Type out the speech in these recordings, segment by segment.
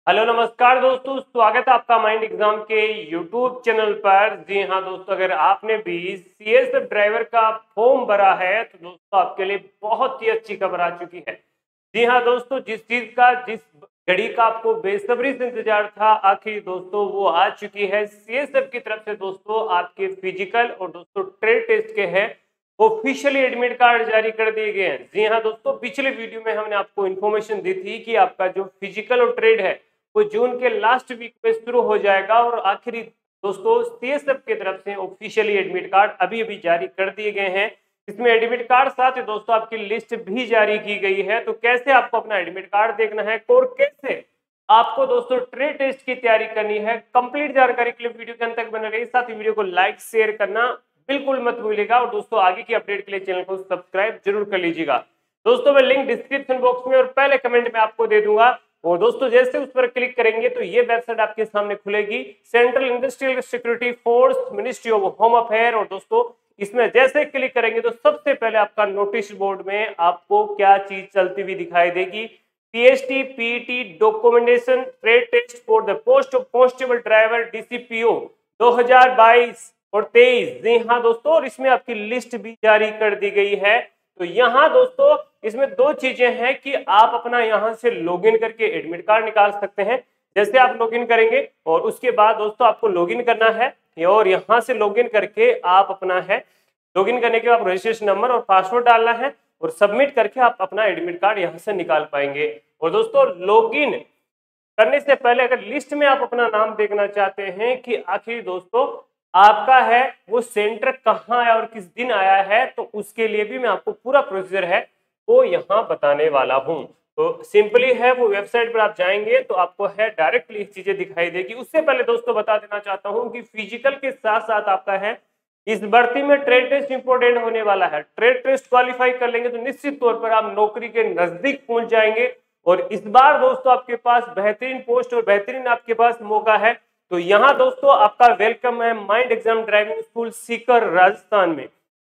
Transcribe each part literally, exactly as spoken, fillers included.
Hello नमस्कार दोस्तों, स्वागत है आपका माइंड एग्जाम के यूट्यूब चैनल पर। जी हाँ दोस्तों, अगर आपने भी सीएसएफ ड्राइवर का फॉर्म भरा है तो दोस्तों आपके लिए बहुत ही अच्छी खबर आ चुकी है। जी हाँ दोस्तों, जिस चीज का जिस घड़ी का आपको बेसब्री से इंतजार था, आखिर दोस्तों वो आ चुकी है। सीएसएफ की तरफ से दोस्तों आपके फिजिकल और दोस्तों ट्रेड टेस्ट के हैं ऑफिशियली एडमिट कार्ड जारी कर दिए गए हैं। जी हाँ दोस्तों, पिछले वीडियो में हमने आपको इन्फॉर्मेशन दी थी कि आपका जो फिजिकल और ट्रेड है वो जून के लास्ट वीक में शुरू हो जाएगा और आखिरी दोस्तों सीएसएफ की तरफ से ऑफिशियली एडमिट कार्ड अभी अभी जारी कर दिए गए हैं। इसमें एडमिट कार्ड साथ ही दोस्तों आपकी लिस्ट भी जारी की गई है। तो कैसे आपको अपना एडमिट कार्ड देखना है और कैसे आपको दोस्तों ट्रेड टेस्ट की तैयारी करनी है, कंप्लीट जानकारी के लिए वीडियो के अंत तक बने रहिए। साथ ही वीडियो को लाइक शेयर करना बिल्कुल मत भूलिएगा और दोस्तों आगे की अपडेट के लिए चैनल को सब्सक्राइब जरूर कर लीजिएगा। दोस्तों मैं लिंक डिस्क्रिप्शन बॉक्स में और पहले कमेंट में आपको दे दूंगा और दोस्तों जैसे उस पर क्लिक करेंगे तो ये वेबसाइट आपके सामने खुलेगी, central industrial security force ministry of home affair. और दोस्तों इसमें जैसे क्लिक करेंगे तो सबसे पहले आपका नोटिस बोर्ड में आपको क्या चीज चलती हुई दिखाई देगी, PST PT documentation trade test for the post of constable driver DCPO दो हज़ार बाईस और तेईस। जी हाँ दोस्तों, और इसमें आपकी लिस्ट भी जारी कर दी गई है। तो यहाँ दोस्तों इसमें दो चीजें हैं कि आप अपना यहाँ से लॉगिन करके एडमिट कार्ड निकाल सकते हैं। जैसे आप लॉगिन करेंगे और उसके बाद दोस्तों आपको लॉगिन करना है और यहाँ से लॉगिन करके आप अपना है लॉगिन करने के बाद रजिस्ट्रेशन नंबर और पासवर्ड डालना है और सबमिट करके आप अपना एडमिट कार्ड यहाँ से निकाल पाएंगे। और दोस्तों लॉगिन करने से पहले अगर लिस्ट में आप अपना नाम देखना चाहते हैं कि आखिर दोस्तों आपका है वो सेंटर कहाँ आया और किस दिन आया है, तो उसके लिए भी मैं आपको पूरा प्रोसीजर है वो यहाँ बताने वाला हूँ। तो सिंपली है वो वेबसाइट पर आप जाएंगे तो आपको है डायरेक्टली चीजें दिखाई देगी। उससे पहले दोस्तों बता देना चाहता हूँ कि फिजिकल के साथ साथ आपका है इस भर्ती में ट्रेड टेस्ट इंपोर्टेंट होने वाला है। ट्रेड टेस्ट क्वालिफाई कर लेंगे तो निश्चित तौर पर आप नौकरी के नजदीक पहुंच जाएंगे और इस बार दोस्तों आपके पास बेहतरीन पोस्ट और बेहतरीन आपके पास मौका है। तो यहाँ दोस्तों आपका वेलकम है mind exam driving school Sikar Rajasthan में।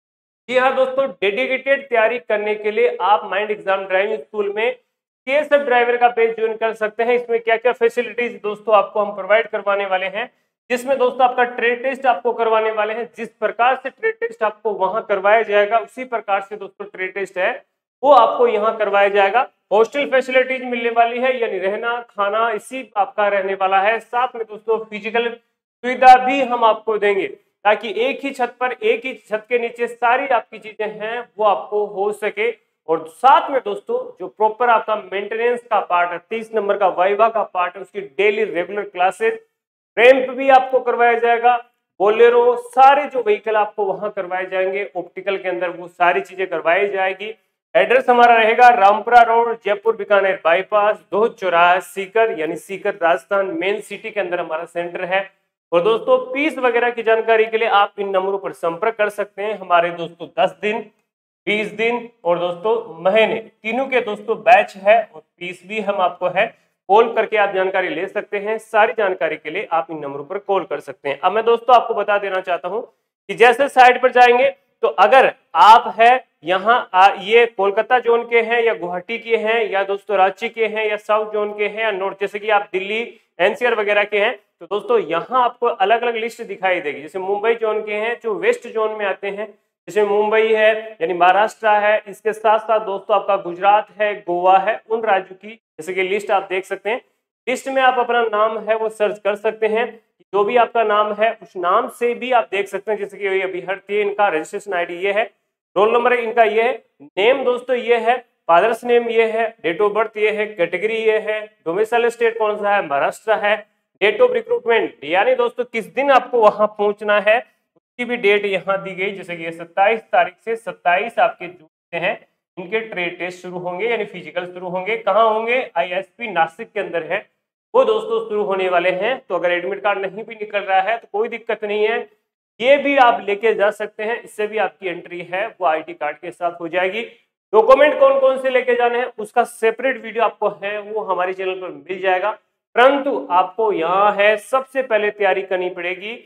जी हाँ दोस्तों, डेडिकेटेड तैयारी करने के लिए आप माइंड एग्जाम ड्राइविंग स्कूल में सीएसएफ ड्राइवर का पेज ज्वाइन कर सकते हैं। इसमें क्या क्या फैसिलिटीज दोस्तों आपको हम प्रोवाइड करवाने वाले हैं, जिसमें दोस्तों आपका ट्रेड टेस्ट आपको करवाने वाले हैं। जिस प्रकार से ट्रेड टेस्ट आपको वहां करवाया जाएगा उसी प्रकार से दोस्तों ट्रेड टेस्ट है वो आपको यहाँ करवाया जाएगा। हॉस्टल फैसिलिटीज मिलने वाली है, यानी रहना खाना इसी आपका रहने वाला है। साथ में दोस्तों फिजिकल सुविधा भी हम आपको देंगे ताकि एक ही छत पर एक ही छत के नीचे सारी आपकी चीजें हैं वो आपको हो सके। और साथ में दोस्तों जो प्रॉपर आपका मेंटेनेंस का पार्ट है, तीस नंबर का वाइवा का पार्ट है, उसकी डेली रेगुलर क्लासेस, रैंप भी आपको करवाया जाएगा, बोलेरो सारे जो व्हीकल आपको वहां करवाए जाएंगे, ऑप्टिकल के अंदर वो सारी चीजें करवाई जाएगी। एड्रेस हमारा रहेगा रामपुरा रोड, जयपुर बीकानेर बाईपास, दो चौराहा सीकर, यानी सीकर राजस्थान मेन सिटी के अंदर हमारा सेंटर है। और दोस्तों फीस वगैरह की जानकारी के लिए आप इन नंबरों पर संपर्क कर सकते हैं। हमारे दोस्तों दस दिन, बीस दिन और दोस्तों महीने तीनों के दोस्तों बैच है और फीस भी हम आपको है कॉल करके आप जानकारी ले सकते हैं। सारी जानकारी के लिए आप इन नंबरों पर कॉल कर सकते हैं। अब मैं दोस्तों आपको बता देना चाहता हूं कि जैसे साइट पर जाएंगे तो अगर आप है यहाँ ये कोलकाता जोन के हैं या गुवाहाटी के हैं या दोस्तों रांची के हैं या साउथ जोन के हैं या नॉर्थ, जैसे कि आप दिल्ली एनसीआर वगैरह के हैं, तो दोस्तों यहाँ आपको अलग अलग लिस्ट दिखाई देगी। जैसे मुंबई जोन के हैं जो वेस्ट जोन में आते हैं, जैसे मुंबई है यानी महाराष्ट्र है, इसके साथ साथ दोस्तों आपका गुजरात है, गोवा है, उन राज्यों की जैसे कि लिस्ट आप देख सकते हैं। लिस्ट में आप अपना नाम है वो सर्च कर सकते हैं, जो भी आपका नाम है उस नाम से भी आप देख सकते हैं। जैसे कि अभ्यर्थी इनका रजिस्ट्रेशन आईडी ये है, रोल नंबर इनका ये है, नेम दोस्तों ये है, फादर्स नेम ये है, डेट ऑफ बर्थ ये है, कैटेगरी ये है, डोमिसाइल स्टेट कौन सा है, महाराष्ट्र है, डेट ऑफ रिक्रूटमेंट यानी दोस्तों किस दिन आपको वहां पहुंचना है उसकी भी डेट यहाँ दी गई। जैसे कि सत्ताईस तारीख से सत्ताईस आपके जून से हैं इनके ट्रेड टेस्ट शुरू होंगे, यानी फिजिकल शुरू होंगे। कहाँ होंगे, आईएसपी नासिक के अंदर है वो दोस्तों शुरू होने वाले हैं। तो अगर एडमिट कार्ड नहीं भी निकल रहा है तो कोई दिक्कत नहीं है, ये भी आप लेके जा सकते हैं। इससे भी आपकी एंट्री है वो आईडी कार्ड के साथ हो जाएगी। डॉक्यूमेंट कौन कौन से लेके जाने हैं उसका सेपरेट वीडियो आपको है वो हमारे चैनल पर मिल जाएगा, परंतु आपको यहाँ है सबसे पहले तैयारी करनी पड़ेगी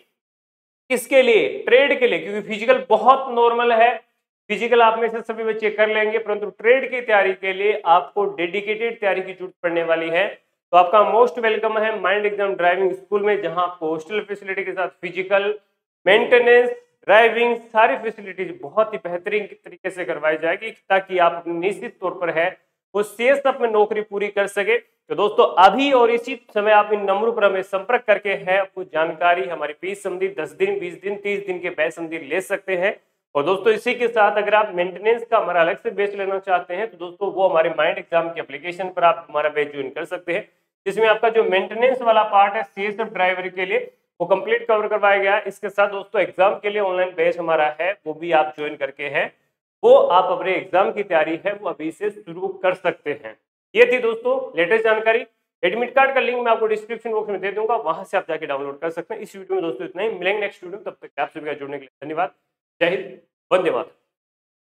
किसके लिए, ट्रेड के लिए, क्योंकि फिजिकल बहुत नॉर्मल है, फिजिकल आप में से सभी बच्चे कर लेंगे, परंतु ट्रेड की तैयारी के लिए आपको डेडिकेटेड तैयारी की जरूरत पड़ने वाली है। तो आपका मोस्ट वेलकम है माइंड एग्जाम ड्राइविंग स्कूल में, जहां आपको हॉस्टल फैसिलिटी के साथ फिजिकल, मेंटेनेंस, ड्राइविंग सारी फैसिलिटीज बहुत ही बेहतरीन तरीके से करवाई जाएगी, ताकि आप अपने निश्चित तौर पर है वो सीएसएफ में नौकरी पूरी कर सके। तो दोस्तों अभी और इसी समय आप इन नंबरों पर हमें संपर्क करके है आपको जानकारी हमारी फीस संबंधी दस दिन, बीस दिन, तीस दिन के बैच संबंधी ले सकते हैं। और दोस्तों इसी के साथ अगर आप मेंटेनेंस का हमारा अलग से बैच लेना चाहते हैं तो दोस्तों वो हमारे माइंड एग्जाम की एप्लीकेशन पर आप हमारा बैच ज्वाइन कर सकते हैं, जिसमें आपका जो मेंटेनेंस वाला पार्ट है सीएसएफ ड्राइवर के लिए वो कंप्लीट कवर करवाया गया है। इसके साथ दोस्तों एग्जाम के लिए ऑनलाइन बैच हमारा है, वो भी आप ज्वाइन करके है वो आप अपने एग्जाम की तैयारी है वो अभी से शुरू कर सकते हैं। ये थी दोस्तों लेटेस्ट जानकारी। एडमिट कार्ड का लिंक मैं आपको डिस्क्रिप्शन बॉक्स में दे दूंगा, वहां से आप जाके डाउनलोड कर सकते हैं। इस वीडियो में दोस्तों इतना ही, मिलेंगे नेक्स्ट वीडियो, तब तक आप सभी का जुड़ने के लिए धन्यवाद। जय हिंद, वंदे मातरम।